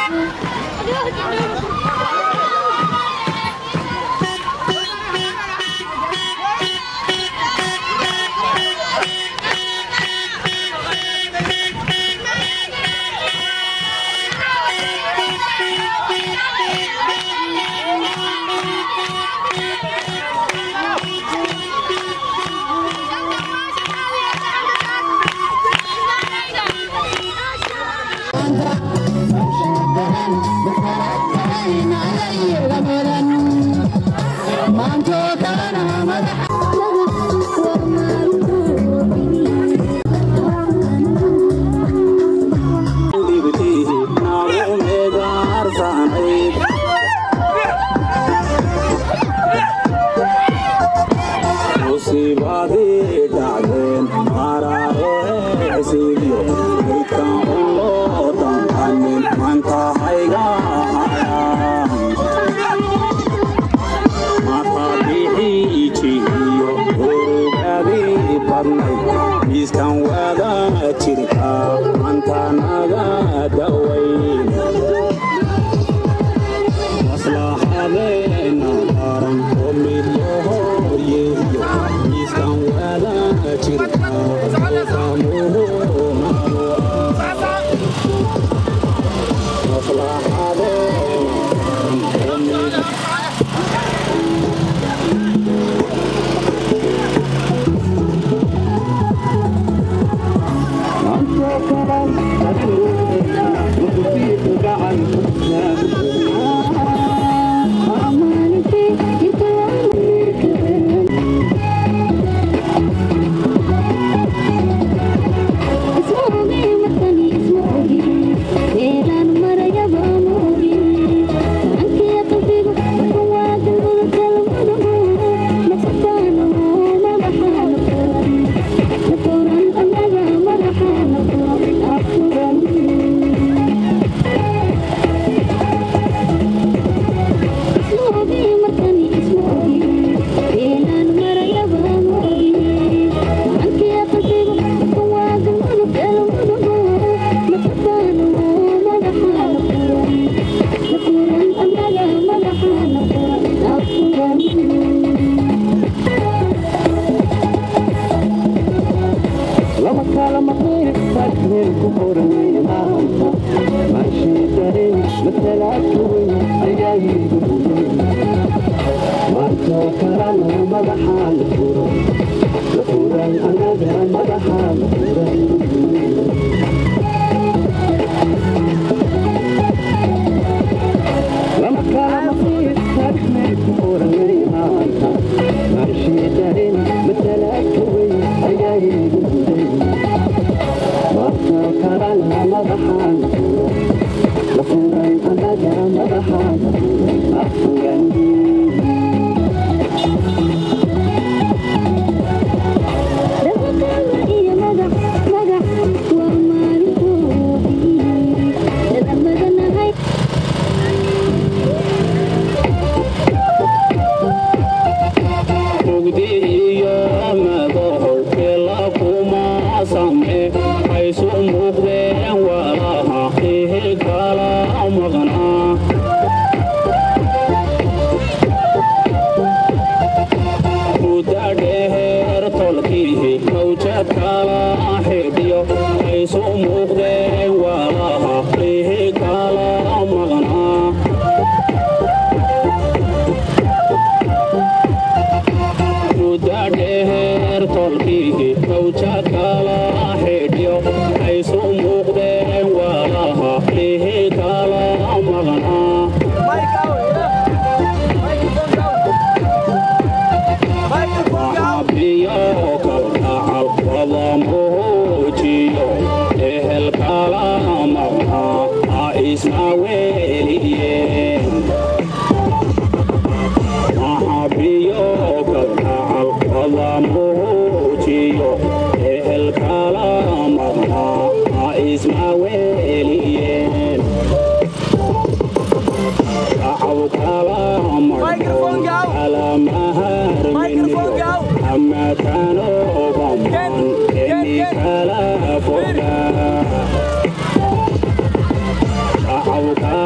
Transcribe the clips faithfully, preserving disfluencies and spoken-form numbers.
How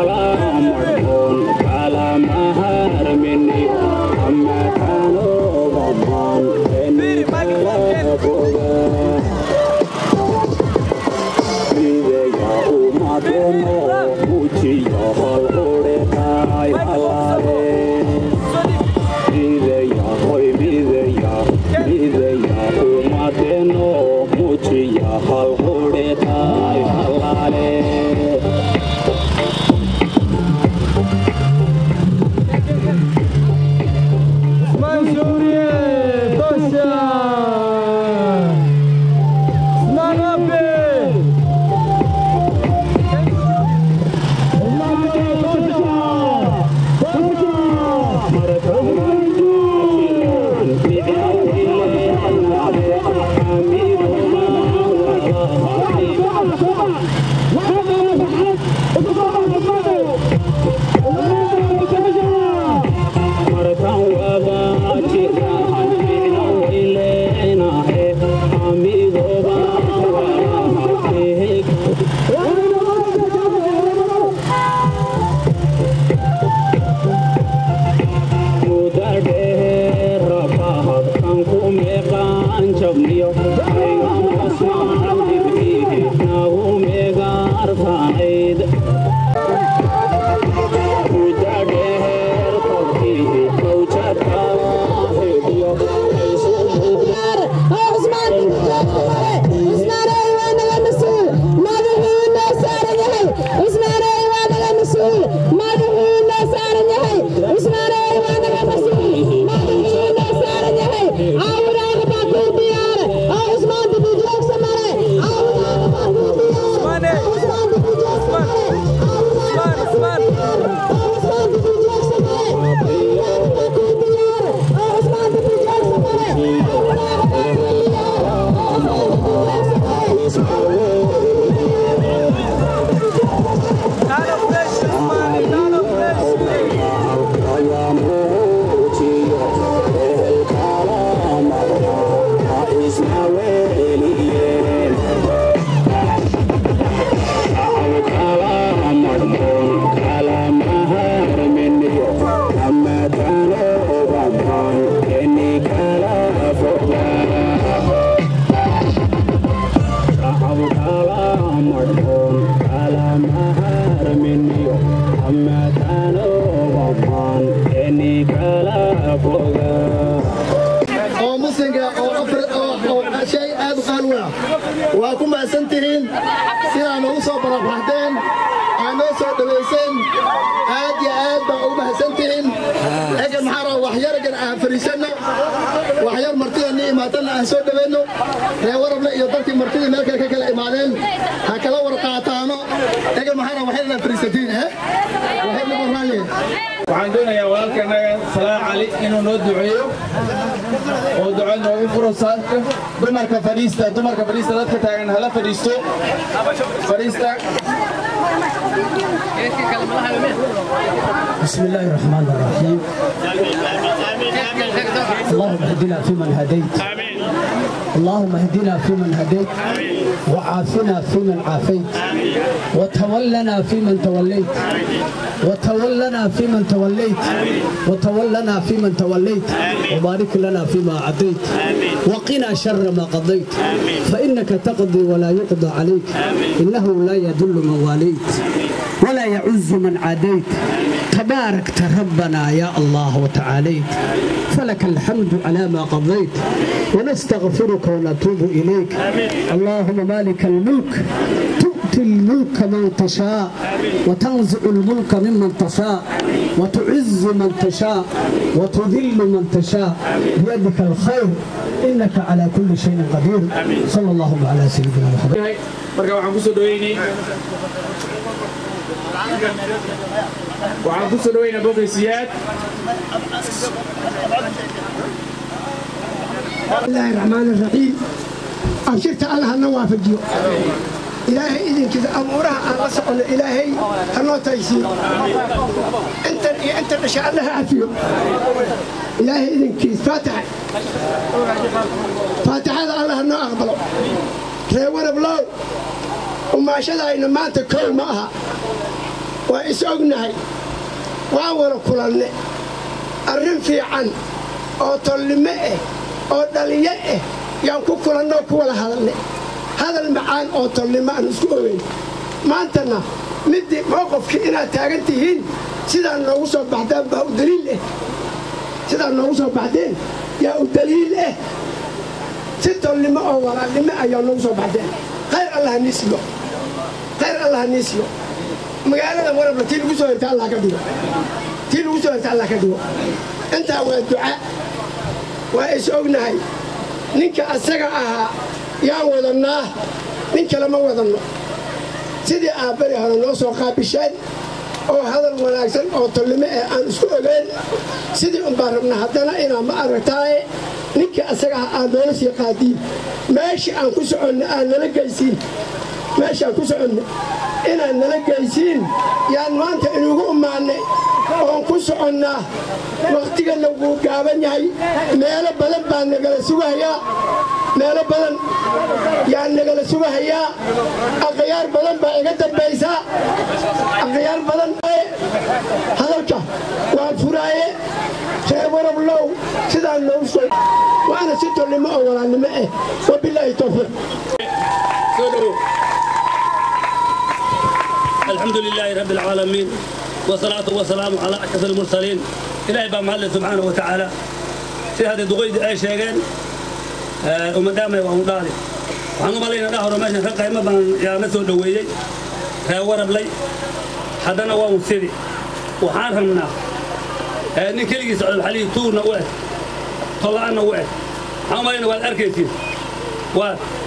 وأكون أسنتين سيران وصوب رفعتين أنا صوت بيسن آدي آد بقوم أسنتين أجل محارة وحيار أجل فريسنا وحيار مرتين ني ما تنا صوت بينه ريورب لا يضرتي مرتين ملك كل إيمانين هكذا ورقاتنا أجل محارة وحيار فريستين ها وحيار برهاني وعندنا يا ولكن صلاة علي إنه ندعيه ودعنا وفرصات دمرك فريستا دمرك فريستا لا تتعين هلا فريستو فريستا بسم الله الرحمن الرحيم اللهم اهدنا فيمن هديت اللهم اهدنا فيمن هديت وعافنا فيمن عافيت وتولنا فيمن توليت وتولنا فيمن توليت وتولنا فيمن توليت وبارك لنا فيما عطيت وقنا شر ما قضيت فإنك تقضي ولا يقضى عليك إنه لا يذل من واليت ولا يعز من عاديت تباركت ربنا يا الله وتعاليت فلك الحمد على ما قضيت ونستغفرك ونتوب إليك اللهم مالك الملك تؤتي الملك من تشاء وتنزع الملك ممن تشاء وتعز من تشاء وتذل من تشاء بيدك الخير إنك على كل شيء قدير صلى الله على سيدنا محمد. waxaan ku soo dhaweynaa boqorsiyaad bismillahir rahmanir rahim abshirta allah na waafajiyo ilaahay idinkiisa amuraha aan la socono ilaahay hanoo taysiyo inta iyo inta dhasha allah afiyo ilaahay idinkiisa faatiha faatihada allah noo aqbalo reewar blow umaashadayna maanta koow ma aha waa is ognahay waa wada kulanne arrin fiican oo tolnimo ah oo dhaliyo ah yaan ku kulannoo ku wada hadalne hadal macaan oo tolnimo aan isku ogeyn maantana midii mowqifkii inaad taagan tihiin sidaan noogu soo baxdeen baa u daliil eh sidaan noogu soo baxdeen yaa u daliil eh si tolnimo oo walaalnimo ayaa noogu soo baxdeen khayr allah niisiyo khayr allah niisiyo magaalada warabla tii lagu soo hirta allah ka dhigo tii lagu soo hirta allah ka dhigo intaa waa duca waa is ognahay ninka asaga ahaa yaan wadannaa nin kale ma wadanno sidii aabbari hore noo soo qaabisheen oo hadal wanaagsan oo tolnimo ee aan isku ogeyn sidii unbaan rabna haddana inaa ma aragtaaye ninka asaga ah aad noola sii qaadiin meeshii aan ku soconno aad nala geysiin meeshii aan ku soconno inaad nala geysiin yaan maanta inugu ummaannay oon ku soconnaa wakhtiganna wuu gaaban yahay meelo badan baa nagala sugahayaa meelo badan yaan nagala sugahayaa akhyaar badan baa iga dambaysaa akhyaar badan hadalka waa furaaye reer warablow sidaan noogu soo waana si tolnimo oo walaalnimo eh wabilaahi tawfiiq الحمد لله رب العالمين والصلاة والسلام على أشرف المرسلين إلهي بام الله سبحانه وتعالى في هذا الدقيق أي شيئين ومدامة ومدالي وعنو مالينا نهر وماشي خلقه إما بان يا نسو دويي ورب لي حدنا ومسيدي وحارهمنا نكلي سعود الحليب تورنا وقت طلعنا وقت عنو مالينا والأركيسين و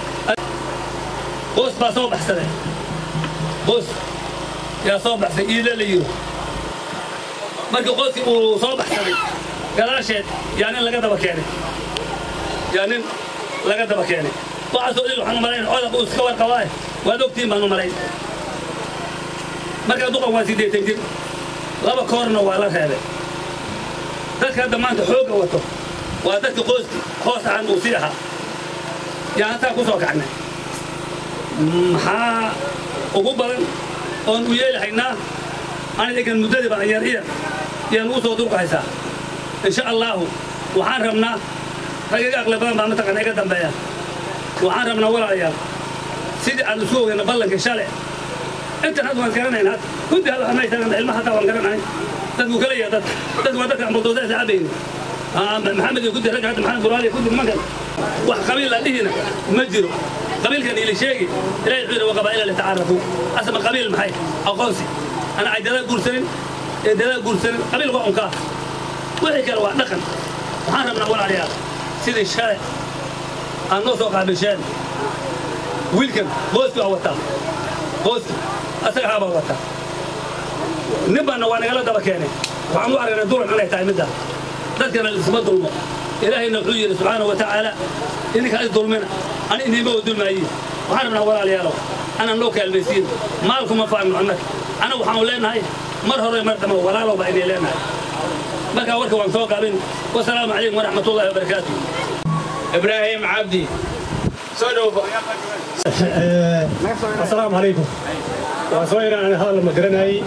قوس باصوب أحسنه قوس يا صوب أحسن إيلا ليو marka qoski uu soo baxsaday galaasheed yaani laga daba keenay yaani laga daba keenay waxa soo dhil waxaan marayn codab uu iska warqabay waa doctiin baan marayn marka duqan waa sideetan jir laba koorna waa la reebay dadka damaanta xooga wato waa dadka qoski hoos aan uu siiha yaa taa ku soo kacnay maxaa ugu badan oon u yeelahaynaa أنا إذا كان مدرب على يريا ينوصل دوق هسا إن شاء الله وحان رمنا رجع أغلبنا ما متقن إيجا دمبيا وحان رمنا ولا عيال سيد على السوق إن بالله كشالع أنت هذا ما كرنا هنا كنت هذا أنا يتكلم علم حتى وان كرنا تدو كلية تد تدو ذاك عم بتوزع زعبين آه محمد يقول رجع محمد برالي كنت مكان وقبيل لا هنا مجرو قبيل كان إلى شيء لا يعير وقبائل اللي تعرفوا أسمى قبيل المحي أو قوسي أنا عيدنا قرسين عيدنا قرسين قبل وقعهم كاه وحكي كانوا نقل وحنا من أول عليها سيد الشارع النص وقع بالشارع ويلكن بوسك أوتا بوسك أسحب أوتا نبى نوانا قال ده بكاني وعمو على ندور على تعمد ده ذكر الاسم الظلم إلهي نحيي سبحانه وتعالى إنك عايز ظلمنا أنا إني ما ودل معي وحنا من أول عليها أنا نوك المسير مالكم ما فاهم عنك أنا وحنا لنا هاي مرة مرة ما ولا لو بعدين لنا بقى ورك وانفوق علينا والسلام عليكم ورحمة الله وبركاته. إبراهيم عبدي صدوف السلام عليكم وصوير أنا هذا المقرناي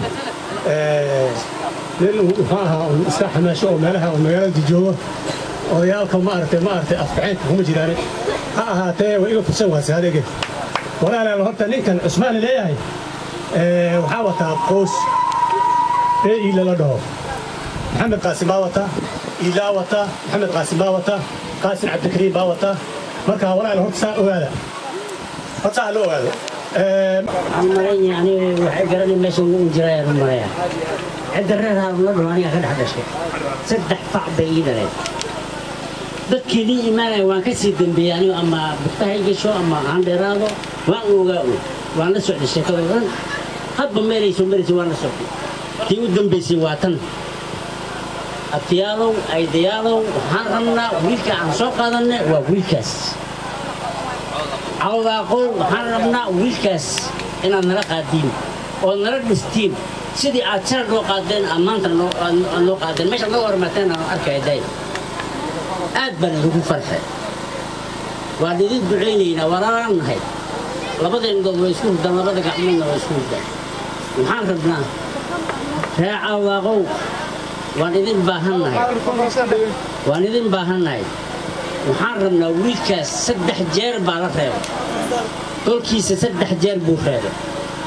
لأنه فاها استراحة ما شو مالها ومجال الجو وياكم ما أرتي ما أرتي أفعين هم جيراني ها هاتي وإيقوا في سوى سهادة ولا لا لهبت لينكن عثمان ليهي وحاوة قوس إيه إلا لدهو محمد قاسم باوتا إلا وتا محمد قاسم باوتا قاسم عبد الكريم باوتا مركها ولا لهبت ساء وهذا هتا لو هذا عمرين يعني وحجرني ماشي من جراير المرايا عند الرها ولده أنا أخذ حدا شيء سدح فع بعيد عليه dadkii li iimaanay waan ka sii dambeeyay ama bixay gasho ama aan dheeraado waan ogaado waan la socday sheekadoodan hadba meelayso meelayso waan la socday tii u dambeysay waa tan atiyaalow ay diyaalow waxaan rabnaa wiilka aan soo qaadanay waa wiilkaas cawdaaqow waxaan rabnaa wiilkaas inaad nala qaadiin oo nala dhistiin sidii aad sharad loo qaadeen ammaanta loo qaadeen meesha loo hormateen aan arkay day aad baan ugu farxay waan idin duceynaynaa walaalaan nahay labadeen dad way isku hurdaan labada gacmoodna way isku hurdaan waxaan rabnaa raaca waaqow waan idin baahannahay waan idin baahannahay waxaan rabnaa wiilkaas saddex jeer baa la reebay kolkiisa saddex jeer buu reebay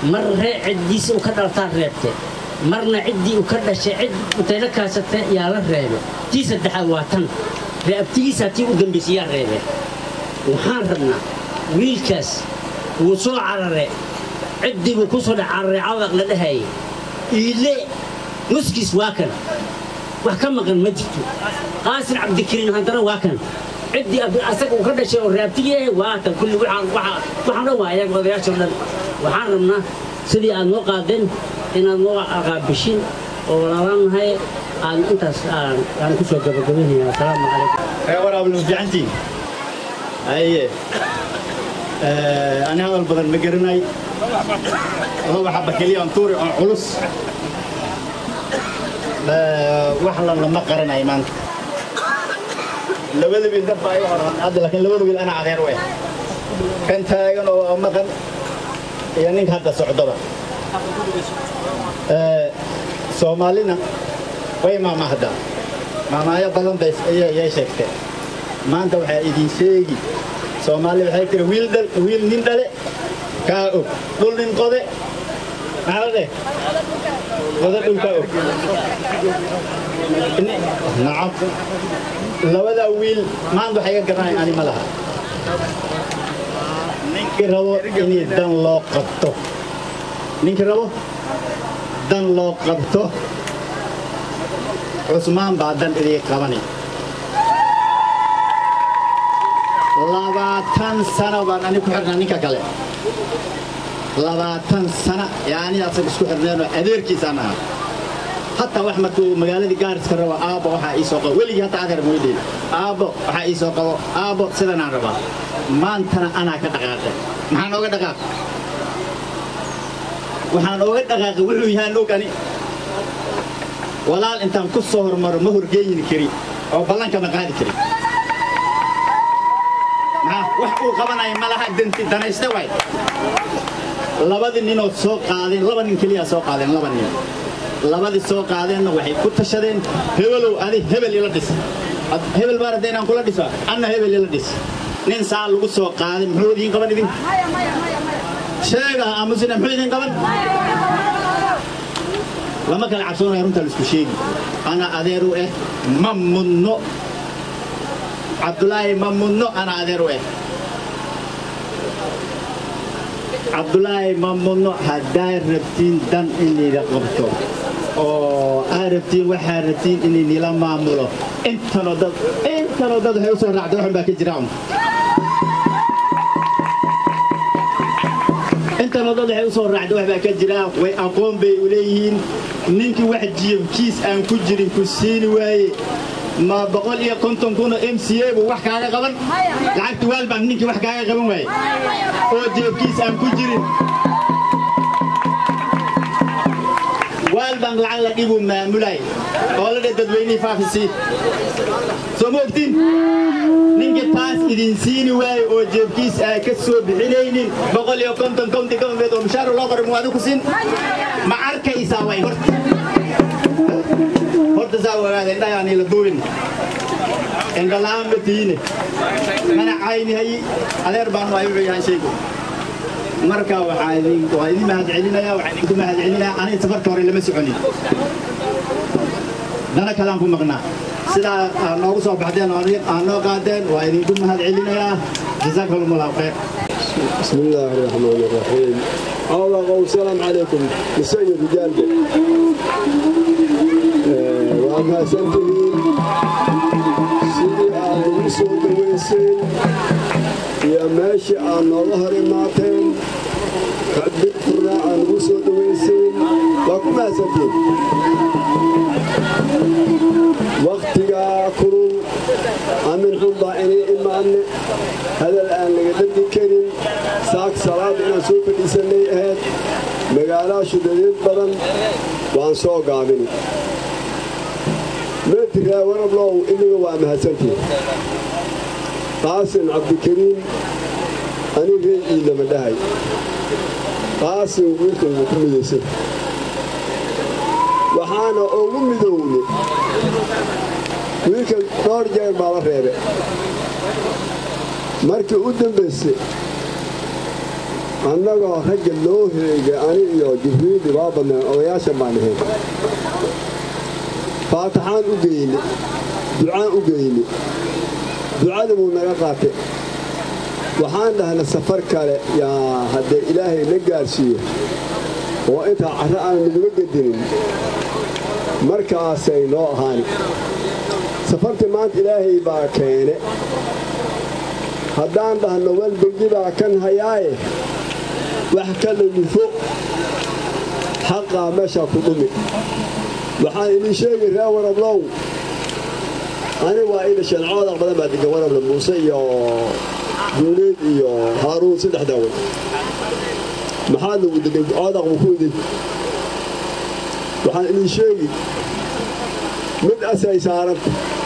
mar ree ciddiisa u ka dhaltaan reebte marna ciddii u ka dhashay cid utayla kaasata yaa la reebe tii saddexaad waa tan reabtigiisaa tii u dambaysay yaa reebe waxaan rabnaa wiilkaas wuu soo carare ciddii buu ku soo dhex cararay cawaq la dhahayay iile nuskiis waa kan wax ka maqan ma jirto qaasin cabdikariin haddana waa kan ciddii asaga uu ka dhashay oo reabtigii ah waa tan kulli waxaan dhan waa ayaga odayaashoo dhan waxaan rabnaa sidii aad noo qaadeen inaad noo aqaabishin oo walaalanahay aan intaas aan ku soo gabagabaynaya assalaamu calaykum ee waraablu fiicantiin aye أنا هذا البدن مقرناي هو حبة كليان طوري علوس وحلا لما قرناي مان لو اللي بيندب أيوة هذا لكن لو اللي أنا عذير وين كنت هاي أنا مقن يعني هذا صعدة سومالينا وين ما مهدا ما ما يبلون بس يا يا شكته ما أنت وحيد يسيجي Soomaali waxay tiri wiil dal wiil nin dale ka og dul nin qode maarade wada dul ka og naam labada wiil maan waxay ka garanay ani malaha ninki rabo inay dan loo qabto ninki rabo dan loo qabto Usmaan baadan idii qabanay labaatan sano baan ani ku xirnaa ninka kale labaatan sano yaani asaga isku xirnaa adeerkiisaan ah hatta wax markuu magaaladii Gaaris ka rabo aabo waxa ii soo qabo weligii hatta adeer mooyday aabo waxa ii soo qabo aabo sidan aan rabaa maantana ana ka dhaqaaqay maxaan oga dhaqaaq waxaan oga dhaqaaqay wuxuu yahay ogani walaal intaan ku soo hormaro ma horgeeyin kari oo ballanka ma qaadi kari wax uu qabanay malaha danti danaysta way labadii nin oo soo qaadeen laba nin kaliya soo qaadeen laba nin labadii soo qaadeen waxay ku tashadeen hebelow adi hebel ila dhis hebel baradeen aan kula dhisaa anna hebel ila dhis nin saa lagu soo qaaday muxuu idin qaban idin sheega amusina muxuu idin qaban lama kala cabsoonayo runta la isku sheegi ana adeeru eh mamudno Abdullahi mamudno ana adeeru eh Abdullahi mamudno haday rabtiin dan inay qabto oo arabtiin waxa rabtiin inay nila maamulo intano dad intano dad waxay soo raacday wax baa ka jiraan intano dad waxay soo raacday wax baa ka jiraan way aqoon bay u leeyihiin ninkii wax jiibkiis aan ku jirin ku siin waaye ما بقول يا كنتم كنا إم سي إيه وواحد كذا قبل لعبت والبان نيجي واحد كذا قبل واي أو جيب كيس أم كجرين والبان لعل يجيبوا ملاي ولا ده تدويني فافسي سموكتين نيجي تاس إدين سيني واي أو جيب كيس كسر بعينين بقول يا كنتم كم تكمل بيتهم شهر ولا قرر موادو كسين ما أركي يساوي ورد horta saa wadaad indhayaani la duubin indha la'aan ma tihiine mana caynihay adeer baan waa igu yahay shaygu marka waxaa idin waa idin mahad celinayaa waxaan idinku mahad celinayaa aniga safarka hore lama soconin dana kalaan ku maqnaa sidaa noogu soo baxdeen aan noo qaadeen waa idinku mahad celinayaa jazakumullahu khayr بسم الله الرحمن الرحيم الله والسلام عليكم مساء الرجال وما سنتين سيدي أهل سوق ويسين يا ماشي عن ظهر ماتين قد بكرنا عن سوق ويسين وما سنتين وقتها كرو أمن حمضة إني إمان هذا الآن لقد كريم ساق صلاة إلى سوق الإسلامي هاد مقالا شديد بدن وان سوق عامل ما ترى وانا بلو إني هو مهسنتي قاسم عبد الكريم أنا ريئي لما دهي قاسم ويلكم وكم يسر وحانا أغم دوني ويلكم نار جاي مالا ريبه markii u dambeysay annagoo ragga loo heegay ani iyo jibriil waa badnaan odayaasha baan ahayn faataxaan u geyni ducaan u geyni ducada buu naga qaatay waxaan dhahnay safar kale yaa haddee ilaahay na gaarsiiyo oo intaa carro aan naguma gedinin markaasay noo ahaani safartii maanta ilaahay baa keene haddaan dhahno walbangi baa kan hayaaye wax kala nufo xaqaa meeshaa ku dhumi waxaan idin sheegi reer warablow ani waa ii dhasheen coodaq badan baa degan warable muuse iyo duuleed iyo haaruun saddex daaway maxaa lagu degan coodaq buu ku idin waxaan idin sheegi mid asay saaranta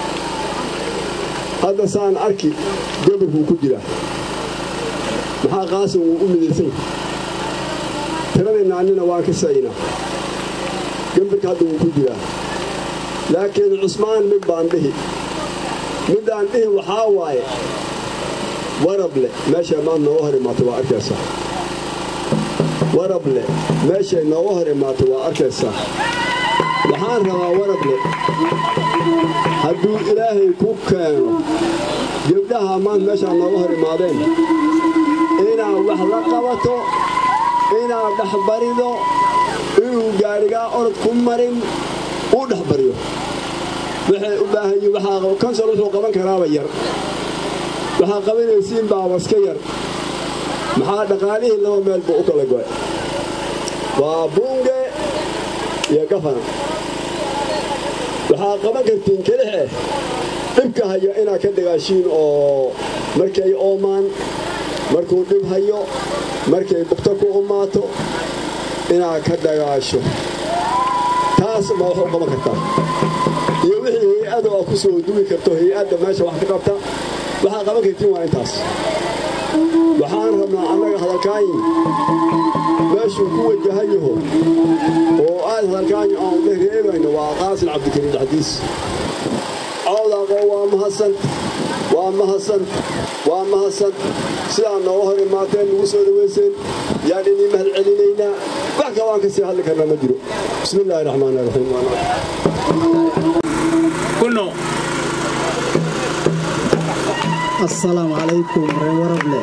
hadda saan arki gobolkuu ku jiraa maxaa qaasim wuu u midaysan tiradaynaannina waan ka saynaa gambarka hadda wuu ku jiraa laakiin cusmaan mid baan dhihi midaan dhihi waxaa waaye warable meeshay maad nooga hor imaato waa arkaysaa warable meeshay nooga hor imaato waa arkaysaa waxaan rabaa warable hadduu ilaahay ku keeno gabdhaha maanta meeshaa nooga hor imaadeen inaad wax la qabato inaad dhexbarido inuu gaadhigaa orod ku marin uu dhexbariyo waxay u baahan yihin waxaa kansol wuxuu qaban karaaba yar waxaa qabanaysiin baabaska yar maxaa dhaqaalihii laba meel buu u kala go'ay waa buunge iyo gafana waxaa qaban kartiin kelix eh dhibka hayo inaad ka dagaashiin oo markay oomaan markuu dhib hayo markay bugto ku umaato inaad ka dagaasho taas ma wax u qaban kartaa iyo wixii hay-ada oo ku soo duwi karto hay-adda meesha wax ka qabta waxaa qaban kartiin waa intaas waxaan rabnaa annaga hadalkaayin meeshuu ku wajahan yaho oo aad hadalkaayin aan udheh reebayno waa qaasin cabdikariim daxdiis cawdaaqo waa mahadsan waa mahadsan waa mahadsan sidaa nooga hor imaateen nagu soo dhawayseen yaan idin mahad celinaynaa wax ka waan ka sii hadli karnaa ma jiro bismi illaahi raxmaani raxiim kunno السلام عليكم ورحمة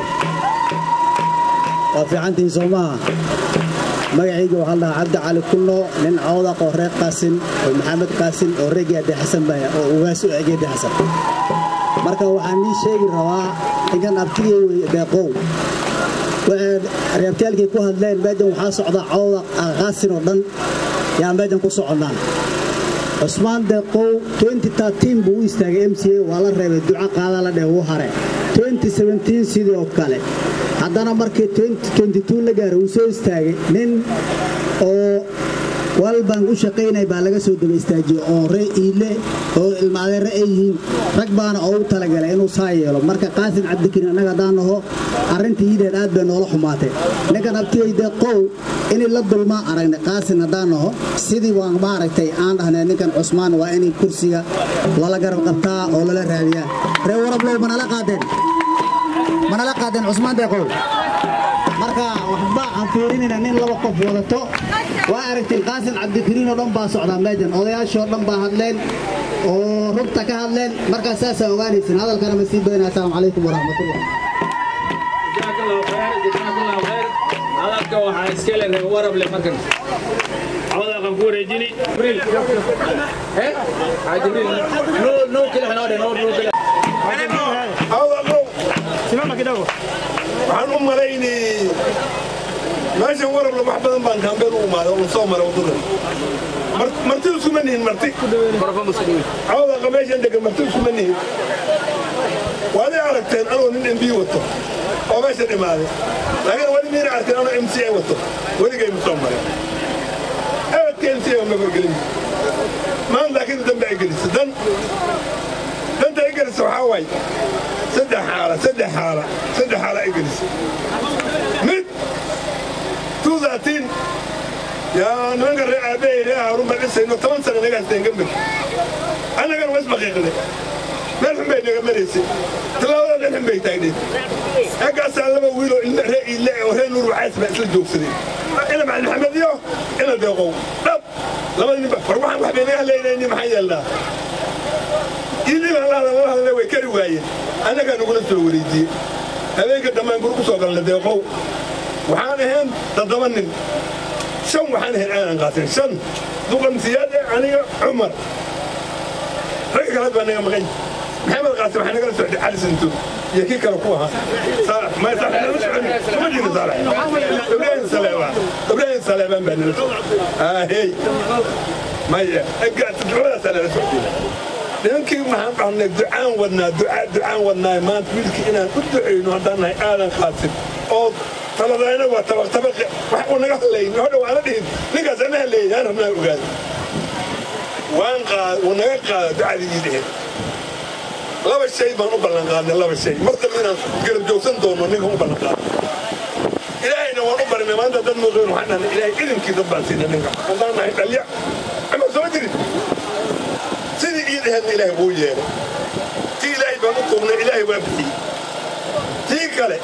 وفي عندي زماء مقعيق وحالله عبد علي كله من عوضة قريق قاسم ومحمد قاسم ورقي دي حسن بايا وواسو اجي دي حسن مركا وحاني شيء رواء إن كان أبتلي بيقو ريابتالكي كو هدلين بيدن وحاسو عضا عوضة غاسن ودن يعني بيدن كو سعودان عثمان دقو ألفين وثلاثة buu istaagay M C A waa la reebay duca qaada la dheew hore twenty seventeen sidoo kale haddana markii twenty twenty-two la gaaray uu soo istaagay nin oo walban u shaqeynay baa laga soo daba istaajiyay oo reeyile oo ilmaadeer ay yihiin rag baana oo u talagalay inuu saayeelo marka qaasin cabdikariin anaga daanaho arintii ideed aad bay noola xumaatay ninkan abtiyayda qow in la dulma aragnay qaasin daanaho sidii waan maaragtay aan dhahnay ninkan Cusmaan waa in kursiga lala garab qabtaa oo lala raadiyaa reer warablow mana la qaadeen mana la qaadeen Cusmaan deeqow marka waxba aan fiirinayna nin laba qof wadato waa aragtay qaasin cabdikariin oo dhan baa socda meejan odayaashoo dhan baa hadleen oo rubta ka hadleen marka saasa ogaanaysan hadalkana ma sii badanaa assalaamu calaykum waraxmatullah jazakallahu khayr jazakallahu khayr hadalka waxaa iska leeyahay warable markan عوضة قنقورة جيني بريل ها عجبريل نو نو كده هنقعد نو نو كده عوضة نو سمعنا كده عن أم ليني ماشي ورا ولا محبة بان كان بينهم ما هو صومر وضر مرتي وسمنين مرتي عوضة قماش عندك مرتي وسمنين وأنا عرفتين أنا ونين إم بي وطه أو ماشي الإمارة لكن وين مين عرفتين أنا إم سي وطه وين جاي مصومر كان سيهم ما بقولين ما لكن دم بيجلس دم دم تيجلس وحاوي سد حالة سد حالة سد حالة يجلس مت توزاتين يا نقدر أبي يا هارون بس إنه ثمان سنة نقدر تنجمل أنا كان واسمع كذا meel xun bay naga maraysay tallaabada meel xun bay taagneed halkaasaa laba wiiloo ilma ree ile oo ree nuur wacays baa isla joogsadeen ina macalin maxamed iyo ina deeqow dhab labada ninba war waxaan wax bay naga hadlaynayni maxaan yeelnaa idii baan la hadla hadla way kari waayeen annagaa nagula soo wareejiyey habeenka dhammaan guri ku soo galna deeqow waxaan ahayn toddoba nin shan waxaan ahayn aanan qaasin shan duqan siyaade aniga cumar ragga kale baa naga maqan maxamed qaasim waxaa nagala socday cali santo iyo kii kale ku ahaa saalax ma saalax nama socon kuma jirin saalax ibraahim saleebaan ibraahim saleebaan baa nala socday ahey maya todobadaasaa nala socday nimankii waxaan dhahnay ducaan wadnaa ducaa ducaan wadnaa maanta wiilkii inaan u ducayno haddaan nahay aadan qaasim oo taladayna waa tabaq tabaqi wax uu naga hadlayni hodha waana dhihin ninkaas ana hadlayay aan rabnaa ogaada waan qaad uu naga qaada ducadii ii dheheen laba shay baan u ballan qaadnay laba shay martaba inaan garab joogsan doono ninka u ballan qaadnay ilaahayna waan u barinay maanta dad muuqeen waxaan dhahnay ilaahay idinkii dad baan siinay ninka haddaan nahay dhalya ama soo jirin sidii ii dheheenna ilaahay wuu yeelay tii ilaahay baan u tuugnay ilaahay waa bixiyey tii kale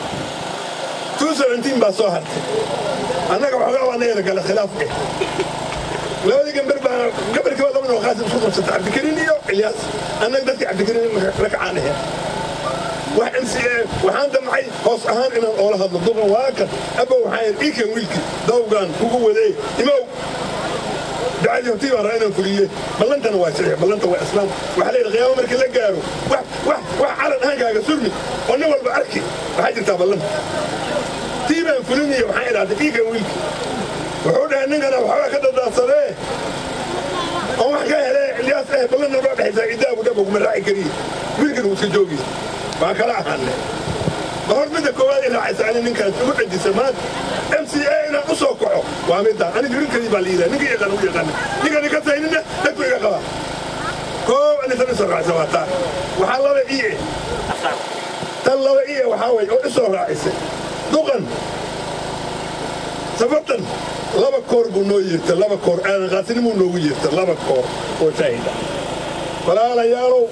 baa soo hartay annaga waxoogaa waa nayada gala khilaaf eh labadii gambar baa gabarkii waa labada waqaasim isku qabsatay cabdikariin iyo ilyaas annaga dadkii cabdikariin la kacaan ahayn wax m c a waxaan damcay hoos ahaan inaan oola hadlo duqan waa kan abba waxaan iikan wiilkii dawgaan kugu waday imow dacadii hortii baan raa inaan fuliye ballantana waa saxiix ballanta waa islaam waxaa leeyahay qiyaamo markii la gaaro wax wax wax calan ahaankaaga surmi oo nin walba arki waxaa jirtaa ballanta tii baan fulinaya waxaan idhahday iikan wiilkii wuxuu dhahay ninkana waxbaa ka dadaadsadee oo wax ka hele ilyaas eh ballanna udhaa dhexaysaa idaabu dhaba kuma raaci kariye wiilkan uu iska joogiya waan kala ahaanne ma hor midda koowaad i raacaysa ani ninkaas ugu dhajisa maanta m c a inaan u soo kaco waa middaa ani gurinkadii baa la yidhaha ninka yaqaan ugu yaqaana ninkani ka saynina dadku iga qaba koob anisan isoo raacisa waa taa waxaa laba ii eh tan laba ii eh waxaa way oo isoo raacisay duqan sababtan laba koor buu noo yeerta laba koor aadan qaasinimuu noogu yeerta laba koor oo shaahida walaalayaalow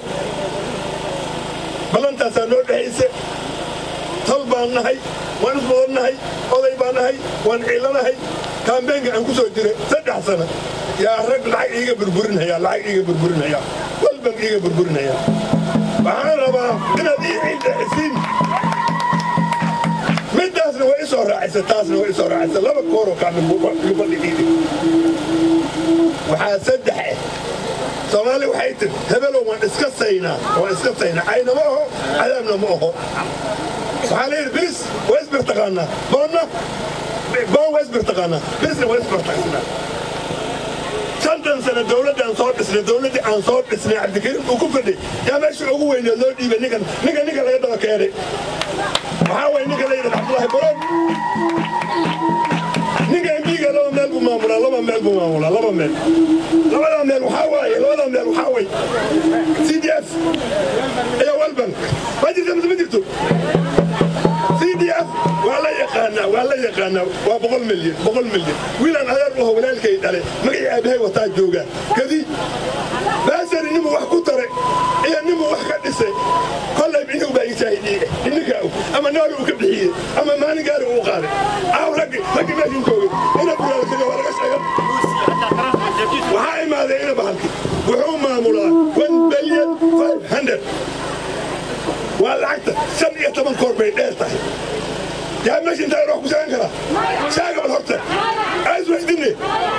ballantaasaa noo dhexaysa tal baan nahay waan isbadan nahay oday baan nahay waan ciilanahay kaambeenka aan ku soo jiray saddex sana yaa rag lacag iiga burburinhayaa lacag iiga burburinhayaa walban iiga burburinhayaa waxaan rabaa inaad ii ciildhexisiin middaasna way isoo raacaysa taasna way isoo raacaysa laba kooroo kaamigubadhigiidi waxaa saddex ah soomaali waxay tiri hebelow waan iska saynaa waan iska saynaa cayna ma aho cadaabna ma aho waxaa la yidhi bilis waa isbir taqaanaa boonna boon waa isbir taqaanaa bilisna waa isbir taqaanaa shantan sana dowladdaan soo dhisnay dowladdii aan soo dhisnay cabdikariim uu ku fadhay yaa meesha ugu weynee loo dhiibay ninkan ninka ninka laga daba keenay waxaa waye ninka la yidhahda cabdullaahi baroon ninka embiga laba meel buu maamulaa laba meel buu maamulaa laba meel labadaa meel waxaa waaye labadaa meel waxaa way c d f iyo walbank ma jirta mise ma jirto c d f waa la yaqaanaa waa la yaqaanaa waa boqol milyan boqol milyan wiilaan adeer u aho walaalkay dhale magacii aabahay wataa joogaa kadib baasari nimuu wax ku taray iyo nimuu wax ka dhisay kollay binigu baa ii shaahidiye ininkaa ama noori uu ka bixiyey ama maalin gaari uu qaaday aaw raggi raggi meeshin joogay ina buraalkaga waa laga sheegan waxaa imaaday ina bahalki wuxuu maamulaa one billion five hundred waa lacagta shan iyo toban koor bay dheer tahay yaa meesha intaa wax ku sheegan karaa shaaga bal horta aas waxdinne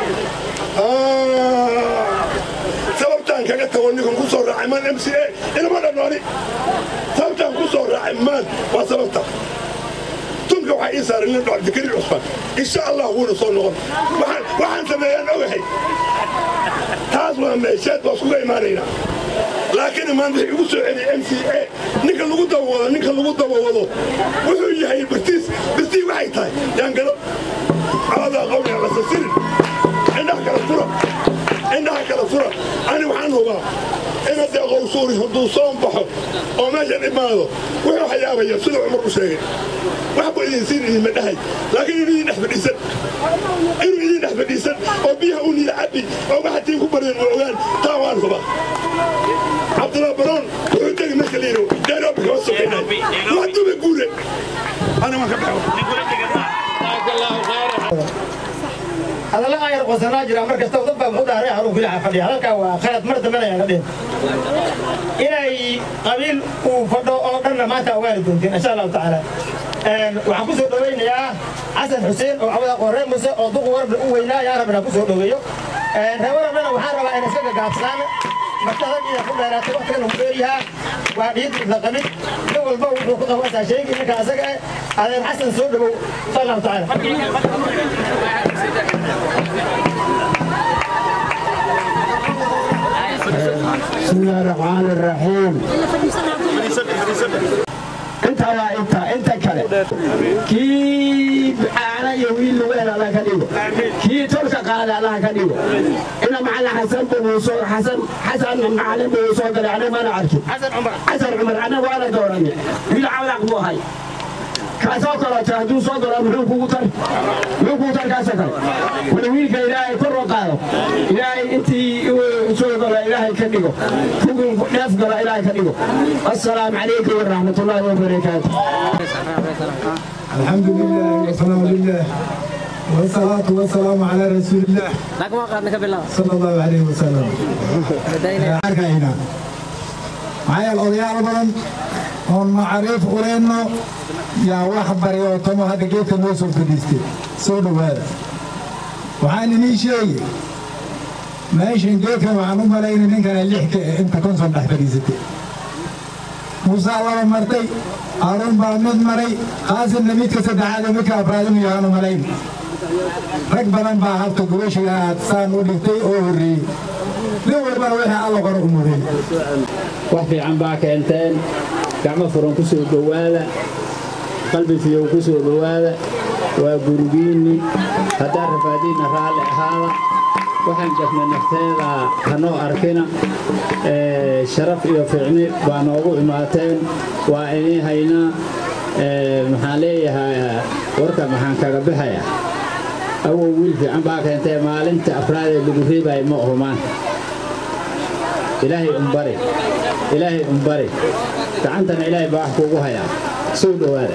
sababtaan kaga tago ninkan ku soo raacay maan m c a inama dhannooni sababtaan ku soo raacay maan waa sababta tunka waxaa ii saaray nin cabdikariim cusmaan insha allah wuuna soo noqon waxaan sameeyaan ogahay taas waa meesheed baa iskuga imaanaynaa laakiin maanta wixii ugu soo celiyay m c a ninka lagu dabawado ninka lagu dabawado wuxuu yahay bartiis bartii waxay tahay yaan galo caadaa qawli aan la sasirin indhaha kala fura indhaha kala fura ani waxaan hubaa ina deeqow suuri hadduu soon baxo oo meeshan imaado wuxuu xayaabaya sida cumar u sheegay wax buu idin siin idinma dhahay laakiin inuu idin dhex fadhiisan inuu idin dhex fadhiisan oo biyaha u niila cabbi oo waxatiin ku bareen waa ogaan taa waan hubaa cabdullaahi baroon wuxuu tegi هذا لا غير قصنا جرا مركز توظف بمقدار يا روح كلها فدي هذا وخيرت مرت من يا قدين إلى قبيل وفضل أوردنا ما توارد إن شاء الله تعالى waxaan ku soo dhaweynayaa xasan xuseen oo cawada qorre muse oo duq warb u weynaa yaa rabna ku soo dhaweeyo ee reewarna waxaan rabaa in iska gaabsadaan martadan iyo ku dheeraatay waqtigan uu dheeriyaa waa dhiid la qabin dad walba wuxuu ku qabantaa sheegay ninka asaga ah adeer xasan soo dhawow sallallahu ta'ala بسم الله الرحمن الرحيم انت لا انت انت كله كي انا يويل وين الله كديو كي تلك قال الله كديو انا معنا حسن بن صور حسن حسن معلم بن صور انا ما نعرف حسن عمر حسن عمر انا ولا دورني يلعب ابو هاي كاسو كلا تاجو سو دور ابو كوتر لو كوتر كاسو ولويل كيراي كور قادو الهي انتي سو دور الهي كديو كوغو داف دور الهي كديو السلام عليكم ورحمه الله وبركاته الحمد لله والسلام لله والصلاة والسلام على رسول الله صلى الله عليه وسلم هنا معايا الأضياء البلد هون معرف قرينه يا واحد بريوتهم هذا جيت النوصل في ديستي صودوا هذا وعاني ني شيء ماشي جيت معلومة ملايين إنك اللي حكي أنت كنت صدق في ديستي موسى الله مرتي هارون بعمد مري قاسم نميت كسد عالم مكة أبراهيم يهانو ملايين ركبنا بعهد تقويش يا سان وليتي أوري لو برويها الله قرؤ مرين وحفي عن باك أنتين كعمة فرن كسر جواله قلبي فيه كسر جواله وجروبيني هذا رفادين رالع هذا وحن جفنا نفتيلا هنو أركنا اه شرف يفعني بانوغو إماتين وإني هينا اه محاليها وركا محان كغبحيا أول ويل في عن باك أنت مالنت أفراد اللي بغيبا يمؤهمان إلهي أمبري إلهي أمبري تعنتنا إلهي باحكو وهيا سودو هذا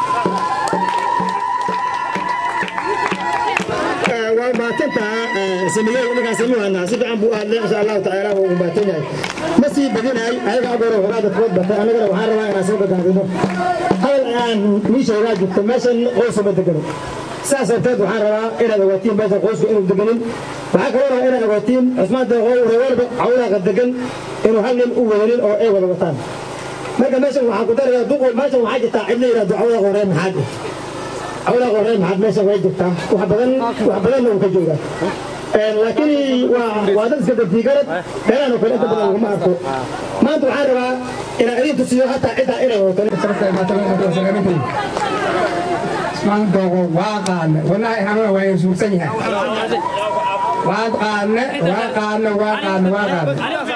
ما تنتهى سمية إنك سموها الناس عن بوها إن شاء الله تعالى ومباتنا مسي بدين هاي هاي قابرو هذا فوت بس أنا قالوا وحنا ما ناسوا بدهنا هذا الآن مش راجع تمشي قوس بدقنا ساسة تد وحنا إلى دواتين بس قوس إنه بدقنا وحكوا إلى دواتين أسماء دغوا روال عولا قد دقن إنه هل الأولين أو أي ولا بطان ما كان ماشي وحكوا ترى دقوا ماشي وحاجة تعبني إلى دعوة غرام حاجة أولا غرام حد ماشي واجد تام وحبلن وحبلن من كجورة لكن وهذا الزبد في قرد كانوا في الأدب وهم أكو ما أنتم عارفة إلى قريب تسيو حتى إذا إلى وطن ما تبغى تسلمين اسمان دوغو واقعن ولا إحنا وين سوسيها واقعن واقعن واقعن واقعن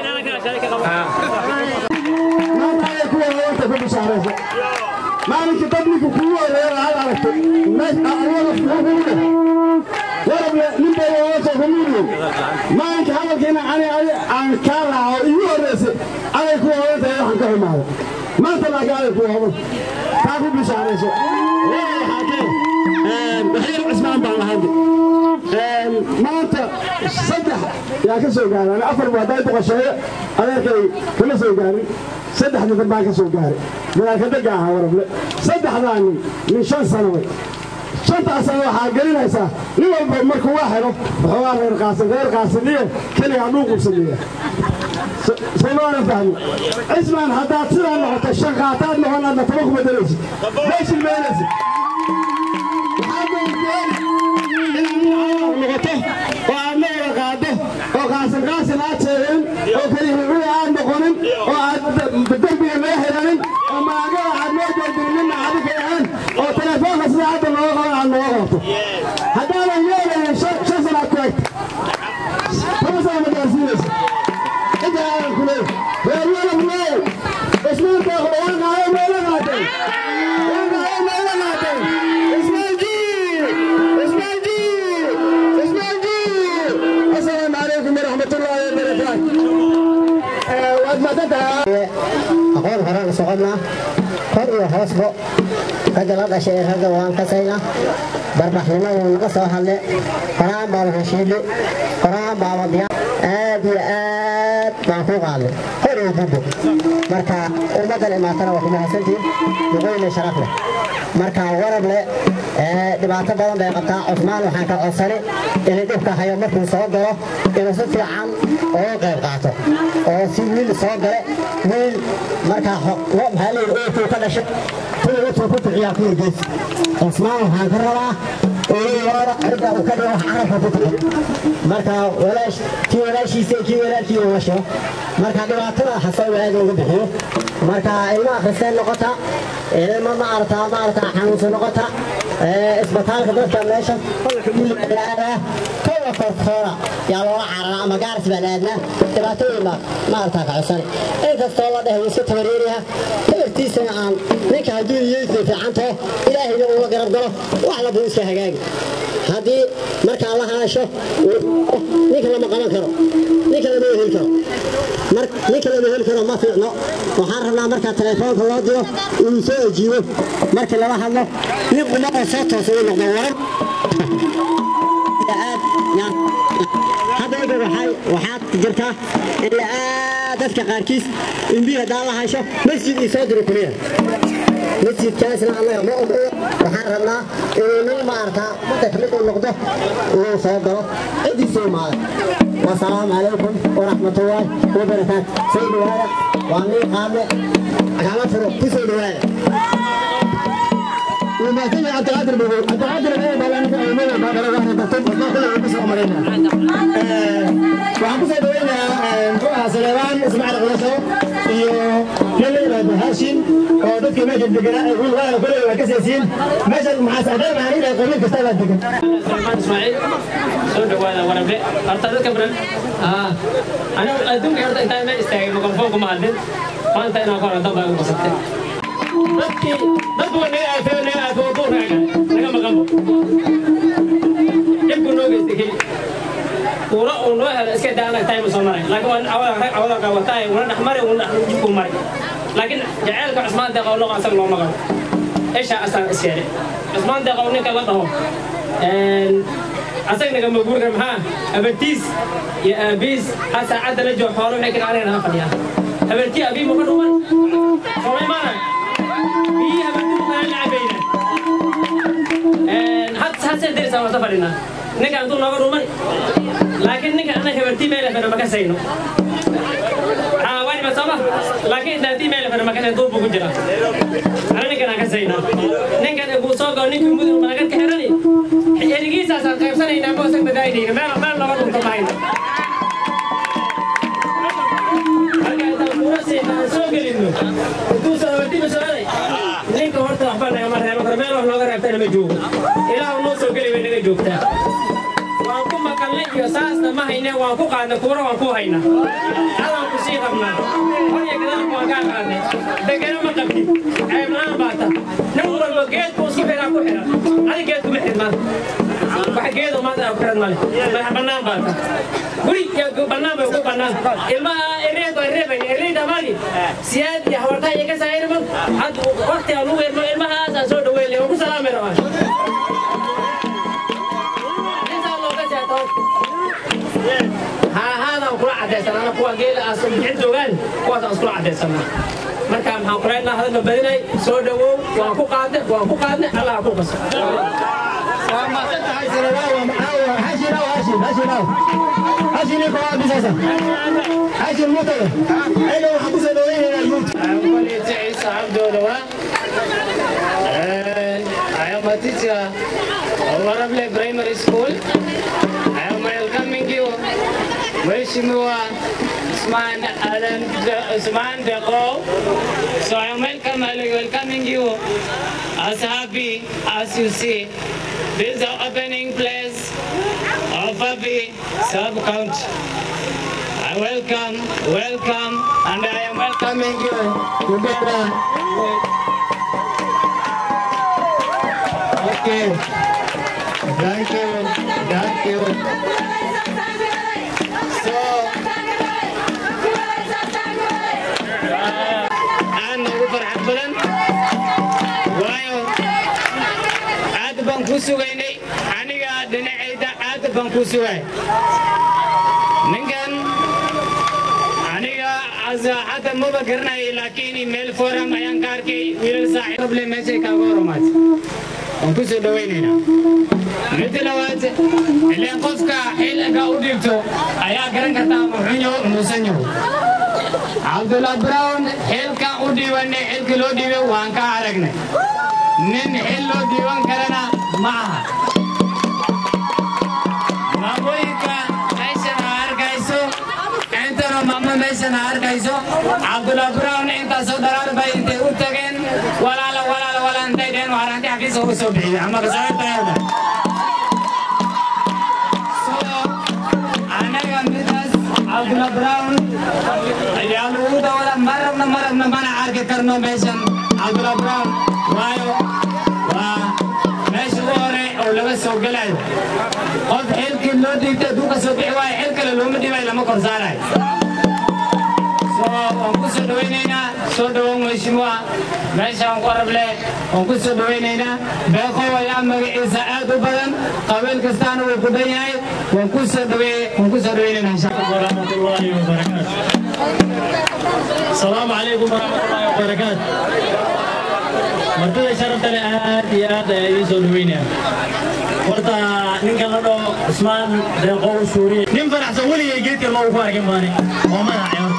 ما رأيك هو أنت في بشارة مالك تبلك قوة غير على عرفت الناس أول فهمنا ورب نبى يوصل فهمنا مالك هذا كنا عن عن كارا يورث على قوة غير عن كهما ما تلا قال قوة تعرف بشارة شو ولا حاجة بحير عثمان بالهندي ما أنت صدق يا كسر قال أنا أفر بعدين تبغى شيء أنا كي كم سوي قال صدق من الباقي سوي قال من كذا جاها ورب صدق ثاني من شن سنوات شنطة سنة حاجرين هسا ليه مركو واحد حوار غير قاسم غير قاسم ليه كل يعملوه بسمية سمعنا فهم اسمعنا هذا تصير أنه الشغاتات إنه أنا نتوقف مدرسة ليش المدرسة لغته وأنا رقاده وقاسم قاسم أتسين وكريه عن بقولن وبدربي ما يهرن وما جاء عن موجود من عادي كيان وتلفون ساعات الوقت عن الوقت هذا اليوم شو شو سنة كويت كم سنة مدرسين إذا أنا كله ولا ولا اسمه تقول أنا أنا ما أنا قاتل أنا أنا ما أنا قاتل اسمه جيل اسمه جيل اسمه جيل السلام عليكم ورحمة الله وبركاته وأدمتها أقول فرق صعبنا فرق وحصبه رجل هذا شيء هذا وان كسينا barbaxnimada laga soo hadlay qoraan baa heshiile qoraan baa wadiya aad iyo aad baan ku qaaday hor iyo dib marka ummadan imaatana waa ku mahadsantiin duqeyne sharaf leh marka warab leh ee dhibaato badan bay qabtaa Cusmaan waxaan ka codsanay in dhibka hayo markuu soo galo inuu si fiican oo qayb qaato oo si wiil soo gale wiil marka loo hali oo ka dhashay tuu tuu ku xiyaa ku gees Cusmaan waxaan ka rabaa oo wara arda oo ka dhigo xarafka ku xiyaa marka walaash tii walaashiisa tii walaalkii oo washo marka dhibaatada xasay waad ugu bixiyo marka ilma akhrisan noqota ilma ma arta ma arta xanuunsan noqota ee isbitaalka dadka meesha ilaa kala korkora yaa loo carara ama gaaris balaadna dhibaatooyin ma arta ka cusaan inkastoo la dhahay iska tabareeriha tabartiisa aan ninka haduu yeesay fiicanto ilaahay uu la garab galo wax la buu iska hagaagi hadii marka Allah haasho ninka lama qaban karo ninka lama heli karo marka ninka lama heli karo ma fiicno waxaan rabnaa marka telefoonka loo diro uu soo jiibo marka lala hadlo nin quma oo soo toosay noqdo waran هذا يبقى وحاي وحات جرتا إلا dadka qaarkiis in biyo hadaa la haysho masjid ii soo diro kuliya masjid kaasna Allah ma ogo waxaan rabnaa inuu maarta dadka mid uu noqdo oo soo daro cidii soo maaday والسلام عليكم ورحمة الله وبركاته سيد وهذا وعني قابل أكامل فرق كسو دوالي وما تجي عبد القادر بقول عبد القادر ايه بلا نفع المية بابا رغم الدكتور ما كله يبسوا مرينا وعم بسي دوينا نفوها سليمان اسمع لغلسو iyo يلي هاشم ودكي ماجد دقنا يقول وانا كله وكسيسين ماجد مع سعدان معني لا يقولين كستابات دقنا سليمان اسماعيل سود وانا وانا بلي ارتدت كبرن اه انا ادوك يرد انت ما استاهل ميكروفون ما عندي فانت انا اقول طبعا وصلت dadkii dad wanaag ay feenay aad oo dooraga naga maqan ibku noogeystay tura oo noo hela iska daana time soo maray laakiin waan awada awada ka watay wana dhaxmare wana jibku maray laakiin jaceelka Cusmaan deeqo loo qasay loo maqan eesha asan isyeelay Cusmaan deeqo ninka la dhaho een asagna gama guurka maxaa abatiis ya abis hasa cadala joo xoolo waxay ka aanayna fadhiya abartii abi ma dhuman Suleymaan biyaha baduu ma lacabayna een had hasa dirsa wada fadhina ninka intuu nooga dhuman laakiin ninka anaga abartii meel fadhiyo ma ka sayno aa wani ma sama laakiin dadii meel fadhiyo ma ka sayno duub ku jira anaga kana ka sayna ninka uu soo go ninka mudug ma ka xirani xirigiisa aan qaybsanayna ma soo badaayay meel meel laga dhunto maayna soo gelino intuu soo wadii mas'aalay ninka horta waxba naga mareebo meel wax looga reebtay ma joogo ilaahu noo soo gali way naga joogtaa waan ku maqalnay iyo saasna ma hayne waan ku qaadnay kuura waan ku haynaa alaan ku sii qabnaa hor iyo gadaal ku aan ka qaadnay degana ma qabti ayb la'aan baata nin walba geed ku isku xiraa ku xiraa adiga geed kuma xidmaan wax geedo maanta ku xiran male ma banaan baata guri ya banaan bay ku banaan ilmaha ereedo ereebay ereeda mali siyaad ya horta iyaga saayirman had waqti aan u weerno ilmahaas aan soo dhaweeyay oo ku salaamay rabaa inta loo ka jaato ha hada ku cadeysana kuwa geela asoo bixin joogan kuwa taas ku cadeysana marka maxaan ku leenahay hadal badinay soo dhawow waan ku qaadnay waan ku qaadnay Allah ku qas waa ma tahay salawaa waa maxaa hashina hashina hashina hashina ko abisasa hashina mutala ayna waxa ku soo dhaweeyay yumta wali Isa Abdullah and I am a teacher of Warable Primary School. I am welcoming you Mheshimiwa Usman Alan Usman Deqo. So I am welcome, welcoming you as happy as you see. This is the opening place of Fabi sub-county. I welcome, welcome, and I am welcoming you together with... Okay, thank you, thank you. So, أنا أوفر عبدالله وايو عاد بنكوسو غيني ku sugay ninkan aniga حتى ما بقرنا لكن ميل فورم أيام كاركي ويل صاحب قبل ما شيء كابورمات ونكسر دويننا مثل وقت اللي قفك حيل قاوديتو أيا كرن كتام حنيو مسنيو عبد الله براون حيل كاودي وني حيل كيلو ديو وانكا عرقنا نين حيلو ديوان كرنا معها ما بويكا عيشنا عرقايسو أنتنا ماما ميسنا عرقايسو عبد الله براون أنت صدرار بينتي وتجن ولا لا ولا لا ولا أنت دين وارنتي حفيظ هو سبعي أما بسأل تايدا أنا كم بس عبد الله براون يالو ده ولا مرة مرة ما أنا عارف كرنو ميسن عبد الله براون وايو وا مشواره أو لو سوق لاي قد حيل كيلو دي تدوك سبعي واي حيل كيلو لوم دي واي لما كرزاراي ونكو سودوينينا سودوين مشموع ماشي ونقرب له ونكو سودوينينا بأخو ويا مجلس أدو بدن قبل كستان وكبيعي ونكو سودوين ونكو سودوينينا إن شاء الله ورحمة الله وبركاته. السلام عليكم ورحمة الله وبركاته. مرتبة شرط الآن يا يا سودوينيا. ورتا نينكالو عثمان دقو سوري. نيم فرح سوولي يجيك الموضوع كمان وما نعيون.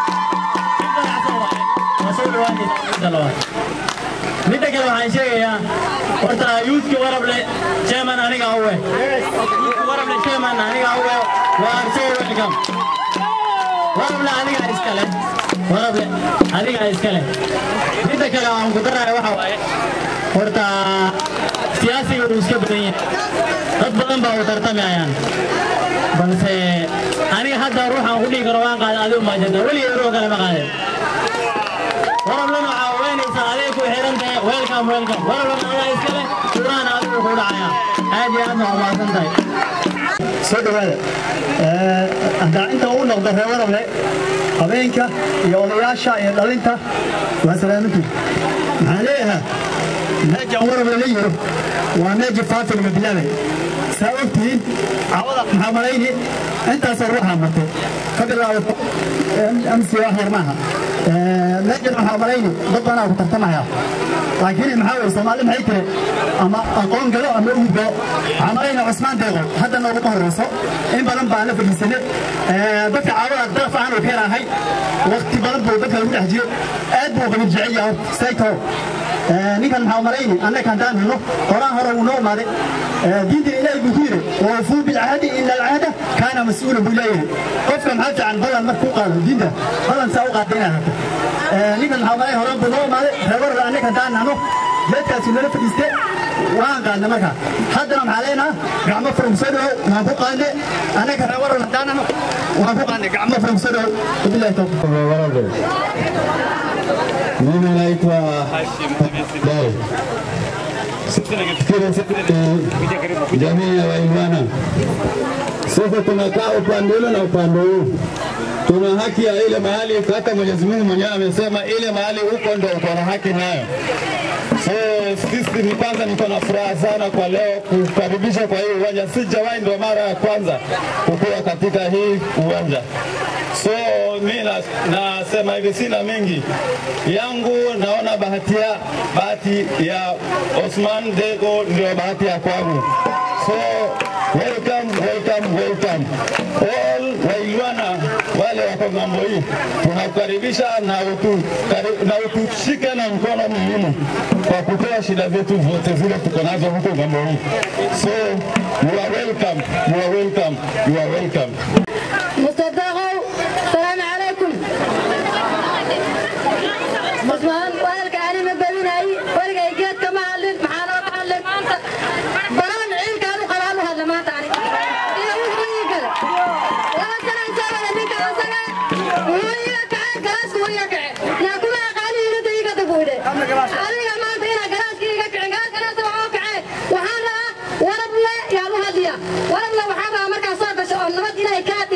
متى كانوا عايشين يا ورتا يوث كورب له chairman أنا قهوة يوث كورب له chairman أنا قهوة وأرسل welcome ورب له أنا قاعد إسكاله ورب له أنا قاعد إسكاله متى كانوا عم قدرة واحد ورتا سياسي وروسك بدنيا تبغون باوترتا مايان بس أنا هذا روح أقولي كروان قال أدوم ما جدا ولي يروح كلام قال ورب لنا عوين إسرائيل وحيرنته ويلكم ويلكم ورب لنا الله يسكله سوران أبو خود عيا هذه أنا الله سنتي صدق هذا أنت أنت أقول نقدر ورب له أبينك يا شا يا دلنتا وسلامتك عليها نجى ورب ليه ونجى فاتن من بلادي سأوتي عوض محمليني أنت صرفها متى قبل أمس واحد معها نجد محاولين ضدنا وتحتمها لكن المحاور صومالي محيته أما أقوم قالوا أما أوبا عمرين عثمان دغو هذا نور قهر رسو إن بدن بعنا في السنة بك عوض ضعف عنه كيرا هاي وقت بدن بك الوجه جيو أدبو من الجعية سيتو نيكا المحاورين أنا كان دان منه قرآن هرو ونور مالي دين الإله بكيره ووفوا بالعهد إن العهد كان مسؤولا بلايه قفكم حتى عن بلد مرفوقا دين ده بلد ساوقا دينا نيكا المحاورين هرو بنور مالي هرور أنا كان دان منه جدك سنة في الاستاء وان قال نمكا حدنا علينا قام فرم سدو وانفوق عنه أنا كان هرور دان منه وانفوق عنه قام فرم سدو وبالله توفيق mimi naitwa jamii ya Wailwana. Sasa tunakaa upande ule na upande huu, tuna haki ya ile mahali. Hata Mwenyezi Mungu mwenyewe amesema ile mahali huko ndio uko na haki nayo. So sisi ni kwanza, niko na furaha sana kwa leo kukaribisha kwa hii uwanja. Sijawahi, ndio mara ya kwanza kukuwa katika hii uwanja. So mimi nasema hivi, sina mengi yangu, naona bahati ya bahati ya Osman Dego ndio bahati ya kwangu. So welcome, welcome, welcome all Wailwana wale wako ng'ambo hii, tunakukaribisha na utu na utushike na mkono muhimu kwa kutoa shida zetu zote zile tuko nazo huko ng'ambo hii. So you are welcome, you are welcome, you are welcome. مصدقوا السلام عليكم. مسلمان وهلك أنا مبليناي ورجع يجيت كما علم معنا معلم بران عين كانوا قرالوا هذا ما تعني. إيه هو هو كذا. ولا ترى إنسان ولا بيك أصلا هو يكع كلاس هو يكع. ناكل أقالي يرد يكذا بوده. أنا ما بينا كلاس كي يكع كلاس كلاس وعوكع وحنا ورب لا يا روح هدية ورب لا وحنا مركز صار بس النبض إلى كاد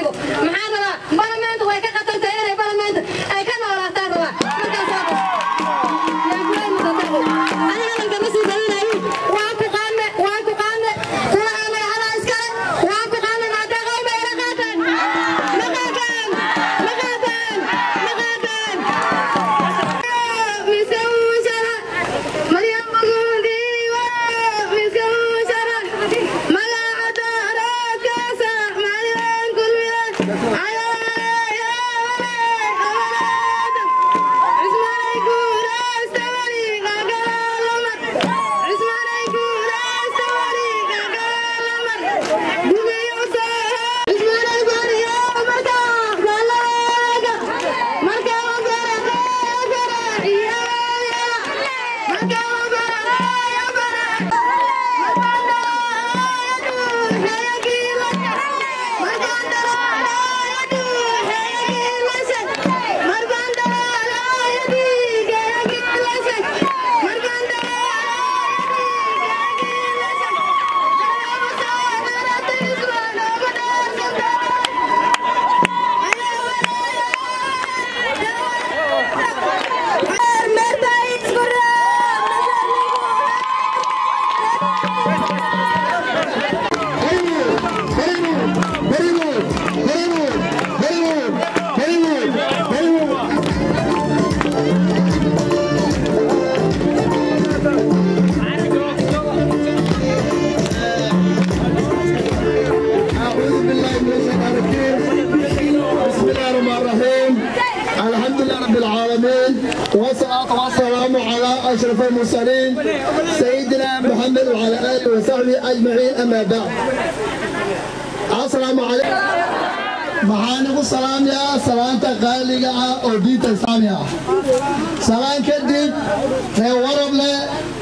الله الرحمن الرحيم الحمد لله رب العالمين والصلاة والسلام على أشرف المرسلين سيدنا محمد وعلى آله وصحبه أجمعين أما بعد السلام عليكم معانق السلام يا سلامة غالية أوديت السلام يا سلام كدب في ورب له